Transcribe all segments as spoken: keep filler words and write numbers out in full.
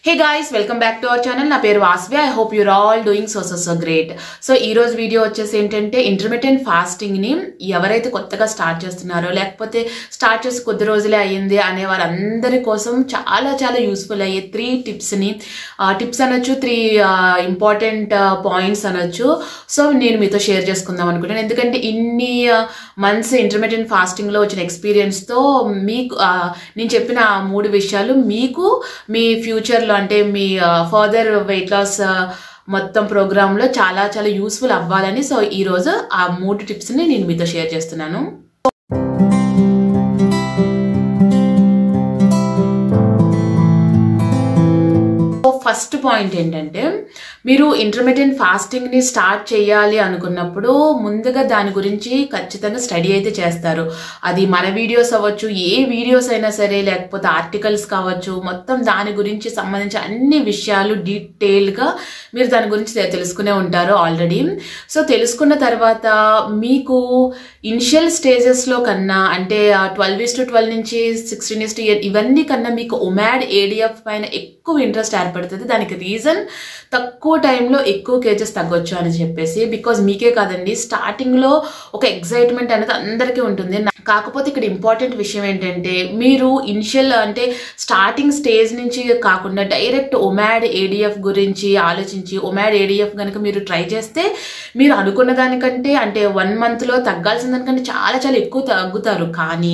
Hey guys, welcome back to our channel. Na peru Vasvya. I hope you're all doing so so so great. So ee roju video vachesi entante intermittent fasting ni evaraithe kottaga start chestunaro lekapothe start chesi koddi rojule ayindi ane varandari kosam chaala chaala useful ayye three tips ni uh, tips anachu three uh, important uh, points anachu. So nenu meeto share cheskundam anukuntanu endukante inni uh, months intermittent fasting lo vachina experience tho meeku uh, nenu cheppina moodu vishayalu meeku మీ future లో అంటే మీ further weight loss మొత్తం program లో చాలా చాలా useful అవ్వాలని so ఈ రోజు ఆ మూడు టిప్స్ ని నేను మీతో షేర్ చేస్తున్నాను. ఫస్ట్ పాయింట్ ఏంటంటే మీరు ఇంటర్మీడియట్ ఫాస్టింగ్ ని స్టార్ట్ చేయాలి అనుకున్నప్పుడు ముందుగా దాని గురించి ఖచ్చితంగా స్టడీ అయితే చేస్తారు. అది మన వీడియోస్ అవ్వచ్చు, ఏ వీడియోస్ అయినా సరే, లేకపోతే ఆర్టికల్స్ కావచ్చు, మొత్తం దాని గురించి సంబంధించి అన్ని విషయాలు డీటెయిల్గా మీరు దాని గురించి తెలుసుకునే ఉంటారు ఆల్రెడీ. సో తెలుసుకున్న తర్వాత మీకు ఇనిషియల్ స్టేజెస్లో కన్నా అంటే ట్వెల్వ్ ఇస్ టు ట్వెల్వ్ నుంచి సిక్స్టీన్ ఇస్ టు ఇయర్ ఇవన్నీ కన్నా మీకు ఒమాడ్ ఏడిఎఫ్ పైన ఎక్కువ ఇంట్రెస్ట్ ఏర్పడుతుంది. దానికి రీజన్ తక్కువ టైంలో ఎక్కువ కేజెస్ తగ్గొచ్చు అని చెప్పేసి, బికాజ్ మీకే కాదండి స్టార్టింగ్లో ఒక ఎక్సైట్మెంట్ అనేది అందరికీ ఉంటుంది. కాకపోతే ఇక్కడ ఇంపార్టెంట్ విషయం ఏంటంటే మీరు ఇనిషియల్ అంటే స్టార్టింగ్ స్టేజ్ నుంచి కాకుండా డైరెక్ట్ ఒమాడ్ ఏడిఎఫ్ గురించి ఆలోచించి ఒమాడ్ ఏడిఎఫ్ కనుక మీరు ట్రై చేస్తే మీరు అనుకున్న దానికంటే అంటే వన్ మంత్లో తగ్గాల్సిన దానికంటే చాలా చాలా ఎక్కువ తగ్గుతారు. కానీ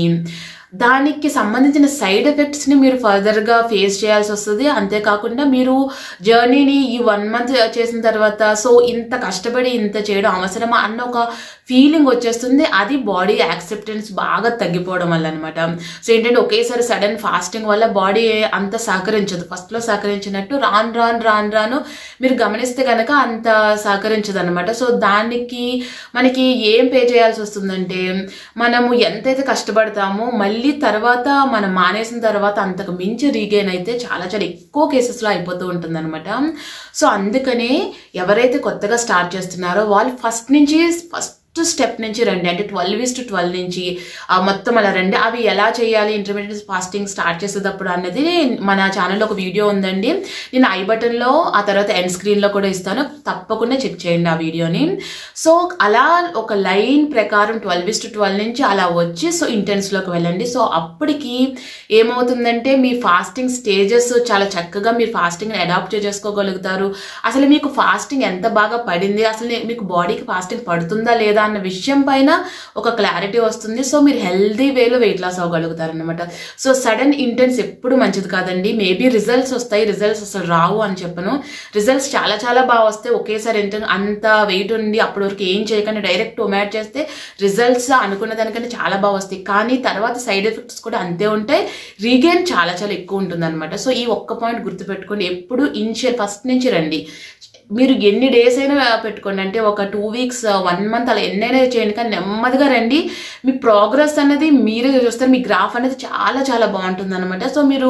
దానికి సంబంధించిన సైడ్ ఎఫెక్ట్స్ని మీరు ఫర్దర్గా ఫేస్ చేయాల్సి వస్తుంది. అంతేకాకుండా మీరు జర్నీని ఈ వన్ మంత్ చేసిన తర్వాత సో ఇంత కష్టపడి ఇంత చేయడం అవసరమా అన్న ఒక ఫీలింగ్ వచ్చేస్తుంది. అది బాడీ యాక్సెప్టెన్స్ బాగా తగ్గిపోవడం వల్ల అనమాట. సో ఏంటంటే ఒకేసారి సడన్ ఫాస్టింగ్ వల్ల బాడీ అంత సహకరించదు. ఫస్ట్లో సహకరించినట్టు రాను రాను రాను రాను మీరు గమనిస్తే కనుక అంత సహకరించదు అనమాట. సో దానికి మనకి ఏం పే చేయాల్సి వస్తుందంటే మనము ఎంతైతే కష్టపడతామో మళ్ళీ తర్వాత మనం మానేసిన తర్వాత అంతకు మించి రీగెయిన్ అయితే చాలా చాలా ఎక్కువ కేసెస్లో అయిపోతూ ఉంటుంది అనమాట. సో అందుకనే ఎవరైతే కొత్తగా స్టార్ట్ చేస్తున్నారో వాళ్ళు ఫస్ట్ నుంచి ఫస్ట్ స్టెప్ నుంచి రండి. అంటే ట్వెల్వ్ ఇస్ టు ట్వెల్వ్ నుంచి మొత్తం అలా రండి. అవి ఎలా చేయాలి ఇంటర్మీడియట్ ఫాస్టింగ్ స్టార్ట్ చేసేటప్పుడు అన్నది మన ఛానల్లో ఒక వీడియో ఉందండి. నేను ఐ బటన్లో ఆ తర్వాత ఎండ్ స్క్రీన్లో కూడా ఇస్తాను, తప్పకుండా చెక్ చేయండి ఆ వీడియోని. సో అలా ఒక లైన్ ప్రకారం ట్వెల్వ్ ఇస్ టు ట్వెల్వ్ నుంచి అలా వచ్చి సో ఇంటెన్స్లోకి వెళ్ళండి. సో అప్పటికి ఏమవుతుందంటే మీ ఫాస్టింగ్ స్టేజెస్ చాలా చక్కగా మీరు ఫాస్టింగ్ని అడాప్ట్ చేసుకోగలుగుతారు. అసలు మీకు ఫాస్టింగ్ ఎంత బాగా పడింది, అసలు మీకు బాడీకి ఫాస్టింగ్ పడుతుందా లేదా అన్న విషయం పైన ఒక క్లారిటీ వస్తుంది. సో మీరు హెల్దీ వేలో వెయిట్ లాస్ అవ్వగలుగుతారు అనమాట. సో సడన్ ఇంటెన్స్ ఎప్పుడు మంచిది కాదండి. మేబీ రిజల్ట్స్ వస్తాయి, రిజల్ట్స్ అసలు రావు అని చెప్పను. రిజల్ట్స్ చాలా చాలా బాగా వస్తాయి. ఒకేసారి ఎంత అంత వెయిట్ ఉండి అప్పటి వరకు ఏం చేయకుండా డైరెక్ట్ ఒమాట్ చేస్తే రిజల్ట్స్ అనుకున్న దానికంటే చాలా బాగా వస్తాయి. కానీ తర్వాత సైడ్ ఎఫెక్ట్స్ కూడా అంతే ఉంటాయి, రీగెయిన్ చాలా చాలా ఎక్కువ ఉంటుంది అనమాట. సో ఈ ఒక్క పాయింట్ గుర్తుపెట్టుకోండి. ఎప్పుడు ఇనిషియల్ ఫస్ట్ నుంచి రండి. మీరు ఎన్ని డేస్ అయినా పెట్టుకోండి, అంటే ఒక టూ వీక్స్ వన్ మంత్ అలా ఎన్నైనా చేయండి, కానీ నెమ్మదిగా రండి. మీ ప్రోగ్రెస్ అనేది మీరే చూస్తారు, మీ గ్రాఫ్ అనేది చాలా చాలా బాగుంటుంది అనమాట. సో మీరు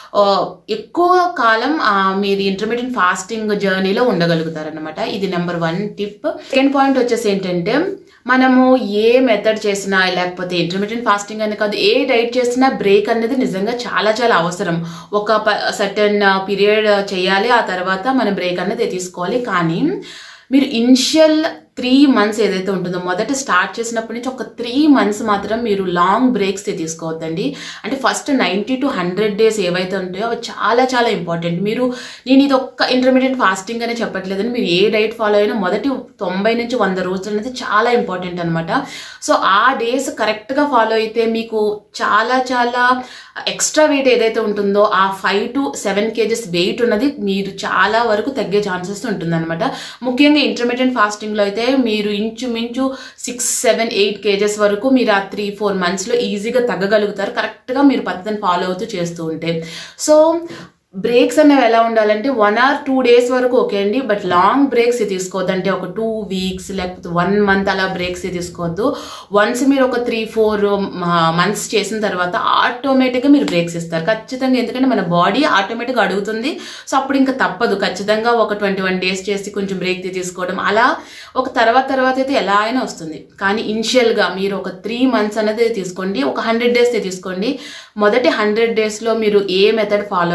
ఎక్కువ కాలం మీరు ఇంటర్మీడియట్ ఫాస్టింగ్ జర్నీలో ఉండగలుగుతారనమాట. ఇది number one tip. Second point వచ్చేసి ఏంటంటే మనము ఏ మెథడ్ చేసినా లేకపోతే ఇంటర్మీడియట్ ఫాస్టింగ్ అని కాదు, ఏ డైట్ చేసినా బ్రేక్ అనేది నిజంగా చాలా చాలా అవసరం. ఒక సర్టెన్ పీరియడ్ చేయాలి, ఆ తర్వాత మనం బ్రేక్ అనేది తీసుకోవాలి. కానీ మీరు ఇనిషియల్ త్రీ మంత్స్ ఏదైతే ఉంటుందో మొదట స్టార్ట్ చేసినప్పటి నుంచి ఒక త్రీ మంత్స్ మాత్రం మీరు లాంగ్ బ్రేక్స్ తీసుకోవద్దండి. అంటే first ninety to hundred days ఏవైతే ఉంటాయో అవి చాలా చాలా ఇంపార్టెంట్. మీరు నేను ఇది ఒక్క ఇంటర్మీడియట్ ఫాస్టింగ్ అనే చెప్పట్లేదని, మీరు ఏ డైట్ ఫాలో అయినా మొదటి తొంభై నుంచి వంద రోజులు అనేది చాలా ఇంపార్టెంట్ అనమాట. సో ఆ డేస్ కరెక్ట్గా ఫాలో అయితే మీకు చాలా చాలా ఎక్స్ట్రా వెయిట్ ఏదైతే ఉంటుందో ఆ five to seven kgs weight ఉన్నది మీరు చాలా వరకు తగ్గే ఛాన్సెస్ ఉంటుంది అనమాట. ముఖ్యంగా ఇంటర్మీడియట్ ఫాస్టింగ్లో అయితే మీరు ఇంచుమించు సిక్స్ సెవెన్ ఎయిట్ కేజెస్ వరకు మీరు ఆ త్రీ ఫోర్ మంత్స్లో ఈజీగా తగ్గగలుగుతారు, కరెక్ట్గా మీరు పద్ధతిని ఫాలో అవుతూ చేస్తూ ఉంటే. సో బ్రేక్స్ అనేవి ఎలా ఉండాలంటే వన్ ఆర్ టూ డేస్ వరకు ఓకే అండి, బట్ లాంగ్ బ్రేక్స్ తీసుకోవద్దు. అంటే ఒక టూ వీక్స్ లేకపోతే వన్ మంత్ అలా బ్రేక్స్ తీసుకోవద్దు. వన్స్ మీరు ఒక త్రీ ఫోర్ మంత్స్ చేసిన తర్వాత ఆటోమేటిక్గా మీరు బ్రేక్స్ ఇస్తారు ఖచ్చితంగా, ఎందుకంటే మన బాడీ ఆటోమేటిక్గా అడుగుతుంది. సో అప్పుడు ఇంకా తప్పదు, ఖచ్చితంగా ఒక ట్వంటీ వన్ డేస్ చేసి కొంచెం బ్రేక్ తీసుకోవడం అలా ఒక తర్వాత తర్వాత అయితే ఎలా అయినా వస్తుంది. కానీ ఇనిషియల్గా మీరు ఒక త్రీ మంత్స్ అనేది తీసుకోండి, ఒక హండ్రెడ్ డేస్ తీసుకోండి. మొదటి హండ్రెడ్ డేస్లో మీరు ఏ మెథడ్ ఫాలో అయినా చక్కగా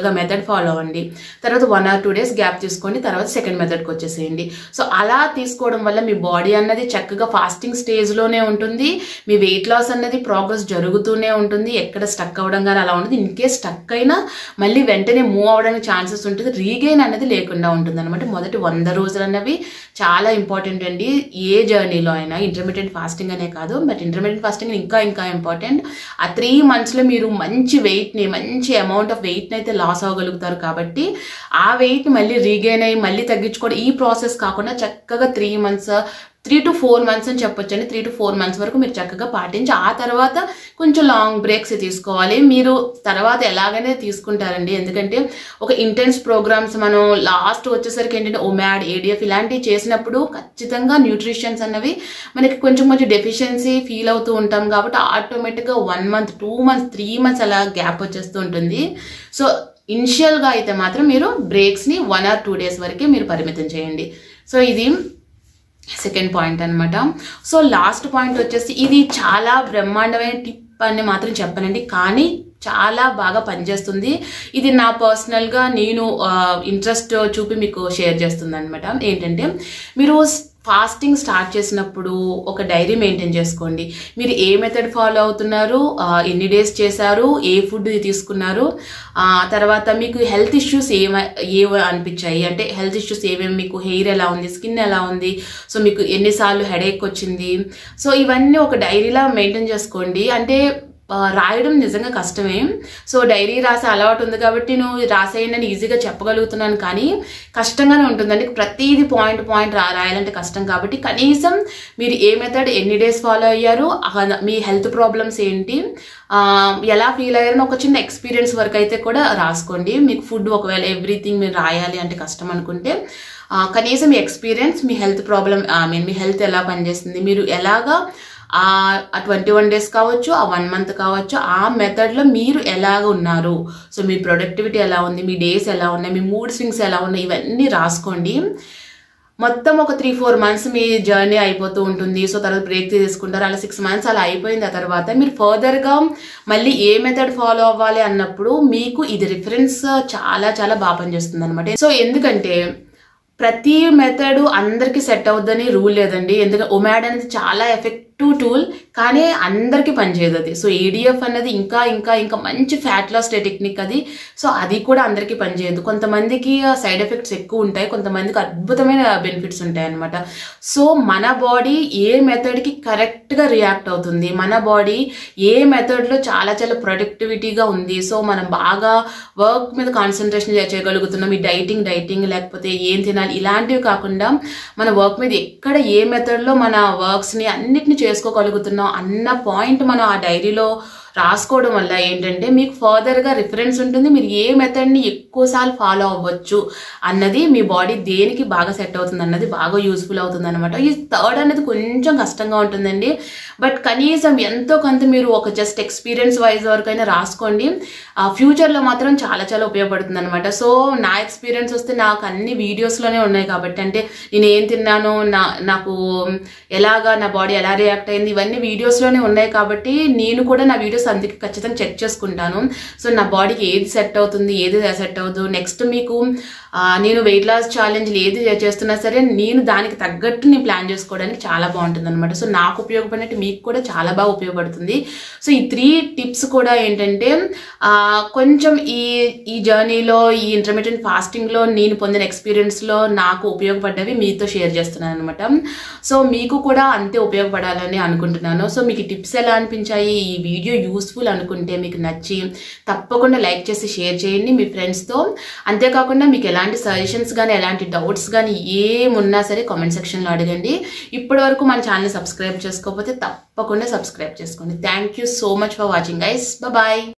చక్కగా మెథడ్ ఫాలో అవ్వండి. తర్వాత one or two days gap తీసుకోండి, తర్వాత సెకండ్ మెథడ్కి వచ్చేసేయండి. సో అలా తీసుకోవడం వల్ల మీ బాడీ అన్నది చక్కగా ఫాస్టింగ్ స్టేజ్లోనే ఉంటుంది. మీ వెయిట్ లాస్ అన్నది ప్రోగ్రెస్ జరుగుతూనే ఉంటుంది. ఎక్కడ స్టక్ అవ్వడం కానీ అలా ఉంటుంది. ఇన్ కేస్ స్టక్ అయినా మళ్ళీ వెంటనే మూవ్ అవ్వడానికి ఛాన్సెస్ ఉంటుంది. రీగెయిన్ అనేది లేకుండా ఉంటుంది అనమాట. మొదటి వంద రోజులు అన్నవి చాలా ఇంపార్టెంట్ అండి. ఏ జర్నీలో అయినా ఇంటర్మీడియట్ ఫాస్టింగ్ అనే కాదు, బట్ ఇంటర్మీడియట్ ఫాస్టింగ్ ఇంకా ఇంకా ఇంపార్టెంట్. ఆ త్రీ మంత్స్లో మీరు మంచి వెయిట్ని, మంచి అమౌంట్ ఆఫ్ వెయిట్ని అయితే లాస్ అవ్వగలుగుతారు. కాబట్టి ఆ వెయిట్ని మళ్ళీ రీగెయిన్ అయ్యి మళ్ళీ తగ్గించుకోవడం ఈ ప్రాసెస్ కాకుండా చక్కగా three months three to four months అని చెప్పొచ్చండి. త్రీ టు ఫోర్ మంత్స్ వరకు మీరు చక్కగా పాటించి ఆ తర్వాత కొంచెం లాంగ్ బ్రేక్స్ తీసుకోవాలి. మీరు తర్వాత ఎలాగైనా తీసుకుంటారండి. ఎందుకంటే ఒక ఇంటెన్స్ ప్రోగ్రామ్స్ మనం లాస్ట్ వచ్చేసరికి ఏంటంటే ఒమాడ్, ఏడిఎఫ్ ఇలాంటివి చేసినప్పుడు ఖచ్చితంగా న్యూట్రిషన్స్ అన్నవి మనకి కొంచెం కొంచెం డెఫిషియన్సీ ఫీల్ అవుతూ ఉంటాం. కాబట్టి ఆటోమేటిక్గా one month two months three months అలా గ్యాప్ వచ్చేస్తూ ఉంటుంది. సో ఇనిషియల్గా అయితే మాత్రం మీరు బ్రేక్స్ని వన్ ఆర్ టూ డేస్ వరకే మీరు పరిమితం చేయండి. సో ఇది సెకండ్ పాయింట్ అనమాట. సో లాస్ట్ పాయింట్ వచ్చేసి ఇది చాలా బ్రహ్మాండమైన టిప్ అని మాత్రం చెప్పనండి, కానీ చాలా బాగా పనిచేస్తుంది. ఇది నా పర్సనల్గా నేను ఇంట్రెస్ట్ చూపి మీకు షేర్ చేస్తుంది అనమాట. ఏంటంటే మీరు ఫాస్టింగ్ స్టార్ట్ చేసినప్పుడు ఒక డైరీ మెయింటైన్ చేసుకోండి. మీరు ఏ మెథడ్ ఫాలో అవుతున్నారు, ఎన్ని డేస్ చేశారు, ఏ ఫుడ్ తీసుకున్నారు, తర్వాత మీకు హెల్త్ ఇష్యూస్ ఏమ ఏవి అనిపించాయి, అంటే హెల్త్ ఇష్యూస్ ఏమేమి, మీకు హెయిర్ ఎలా ఉంది, స్కిన్ ఎలా ఉంది, సో మీకు ఎన్నిసార్లు హెడేక్ వచ్చింది, సో ఇవన్నీ ఒక డైరీలా మెయింటైన్ చేసుకోండి. అంటే రాయడం నిజంగా కష్టమే. సో డైరీ రాసే అలవాటు ఉంది కాబట్టి నేను రాసేయండి అని ఈజీగా చెప్పగలుగుతున్నాను, కానీ కష్టంగానే ఉంటుందండి. ప్రతిదీ పాయింట్ పాయింట్ రా రాయాలంటే కష్టం. కాబట్టి కనీసం మీరు ఏ మెథడ్ ఎన్ని డేస్ ఫాలో అయ్యారు, మీ హెల్త్ ప్రాబ్లమ్స్ ఏంటి, ఎలా ఫీల్ అయ్యారని ఒక చిన్న ఎక్స్పీరియన్స్ వరకు అయితే కూడా రాసుకోండి. మీకు ఫుడ్ ఒకవేళ ఎవ్రీథింగ్ మీరు రాయాలి అంటే కష్టం అనుకుంటే కనీసం మీ ఎక్స్పీరియన్స్, మీ హెల్త్ ప్రాబ్లం, ఐ మీన్ మీ హెల్త్ ఎలా పనిచేస్తుంది, మీరు ఎలాగా ఆ ట్వంటీ వన్ డేస్ కావచ్చు, ఆ వన్ మంత్ కావచ్చు, ఆ మెథడ్లో మీరు ఎలాగ ఉన్నారు, సో మీ ప్రొడక్టివిటీ ఎలా ఉంది, మీ డేస్ ఎలా ఉన్నాయి, మీ మూడ్ స్వింగ్స్ ఎలా ఉన్నాయి, ఇవన్నీ రాసుకోండి. మొత్తం ఒక త్రీ ఫోర్ మంత్స్ మీ జర్నీ అయిపోతూ ఉంటుంది. సో తర్వాత బ్రేక్ తీసుకుంటారు. అలా సిక్స్ మంత్స్ అలా అయిపోయిన తర్వాత మీరు ఫర్దర్గా మళ్ళీ ఏ మెథడ్ ఫాలో అవ్వాలి అన్నప్పుడు మీకు ఇది రిఫరెన్స్ చాలా చాలా బాగా పనిచేస్తుంది అనమాట. సో ఎందుకంటే ప్రతి మెథడ్ అందరికి సెట్ అవుద్దని రూల్ లేదండి. ఎందుకంటే ఒమాడ్ అనేది చాలా ఎఫెక్టివ్ టూల్, కానీ అందరికీ పనిచేయదు అది. సో ఏడిఎఫ్ అనేది ఇంకా ఇంకా ఇంకా మంచి ఫ్యాట్ లాస్ టెక్నిక్ అది. సో అది కూడా అందరికీ పనిచేయదు. కొంతమందికి సైడ్ ఎఫెక్ట్స్ ఎక్కువ ఉంటాయి, కొంతమందికి అద్భుతమైన బెనిఫిట్స్ ఉంటాయి అనమాట. సో మన బాడీ ఏ మెథడ్కి కరెక్ట్గా రియాక్ట్ అవుతుంది, మన బాడీ ఏ మెథడ్లో చాలా చాలా ప్రొడక్టివిటీగా ఉంది, సో మనం బాగా వర్క్ మీద కాన్సన్ట్రేషన్ చేయగలుగుతున్నాం. ఈ డైటింగ్ డైటింగ్ లేకపోతే ఏం తినాలి ఇలాంటివి కాకుండా మన వర్క్ మీద ఎక్కడ ఏ మెథడ్లో మన వర్క్స్ని అన్నిటిని చేసుకోగలుగుతున్నాం అన్న పాయింట్ మనం ఆ డైరీలో రాసుకోవడం వల్ల ఏంటంటే మీకు ఫర్దర్గా రిఫరెన్స్ ఉంటుంది. మీరు ఏ మెథడ్ని ఎక్కువసార్లు ఫాలో అవ్వచ్చు అన్నది, మీ బాడీ దేనికి బాగా సెట్ అవుతుంది అన్నది బాగా యూస్ఫుల్ అవుతుంది అనమాట. ఈ థర్డ్ అనేది కొంచెం కష్టంగా ఉంటుందండి, బట్ కనీసం ఎంతో కొంత మీరు ఒక జస్ట్ ఎక్స్పీరియన్స్ వైజ్ వరకైనా రాసుకోండి. ఫ్యూచర్లో మాత్రం చాలా చాలా ఉపయోగపడుతుంది అనమాట. సో నా ఎక్స్పీరియన్స్ వస్తే నాకు అన్ని వీడియోస్లోనే ఉన్నాయి కాబట్టి, అంటే నేను ఏం తిన్నాను, నా నాకు ఎలాగా నా బాడీ ఎలా రియాక్ట్ అయింది, ఇవన్నీ వీడియోస్లోనే ఉన్నాయి కాబట్టి నేను కూడా నా వీడియోస్ అందుకే ఖచ్చితంగా చెక్ చేసుకుంటాను. సో నా బాడీకి ఏది సెట్ అవుతుంది, ఏది సెట్ అవుతుంది, నెక్స్ట్ మీకు నేను వెయిట్ లాస్ ఛాలెంజ్లు ఏది చేస్తున్నా సరే నేను దానికి తగ్గట్టు నేను ప్లాన్ చేసుకోవడానికి చాలా బాగుంటుంది అనమాట. సో నాకు ఉపయోగపడినట్టు మీకు కూడా చాలా బాగా ఉపయోగపడుతుంది. సో ఈ త్రీ టిప్స్ కూడా ఏంటంటే కొంచెం ఈ ఈ జర్నీలో, ఈ ఇంటర్మీడియట్ ఫాస్టింగ్లో నేను పొందిన ఎక్స్పీరియన్స్లో నాకు ఉపయోగపడ్డవి మీతో షేర్ చేస్తున్నాను అనమాట. సో మీకు కూడా అంతే ఉపయోగపడాలని అనుకుంటున్నాను. సో మీకు టిప్స్ ఎలా అనిపించాయి, ఈ వీడియో యూస్ఫుల్ అనుకుంటే, మీకు నచ్చి తప్పకుండా లైక్ చేసి షేర్ చేయండి మీ ఫ్రెండ్స్తో. అంతేకాకుండా మీకు ఎలాంటి సజెషన్స్ కానీ ఎలాంటి డౌట్స్ కానీ ఏమున్నా సరే కామెంట్ సెక్షన్లో అడగండి. ఇప్పటి వరకు మన ఛానల్ సబ్స్క్రైబ్ చేసుకోకపోతే తప్పకుండా సబ్స్క్రైబ్ చేసుకోండి. Thank you so much for watching guys. Bye.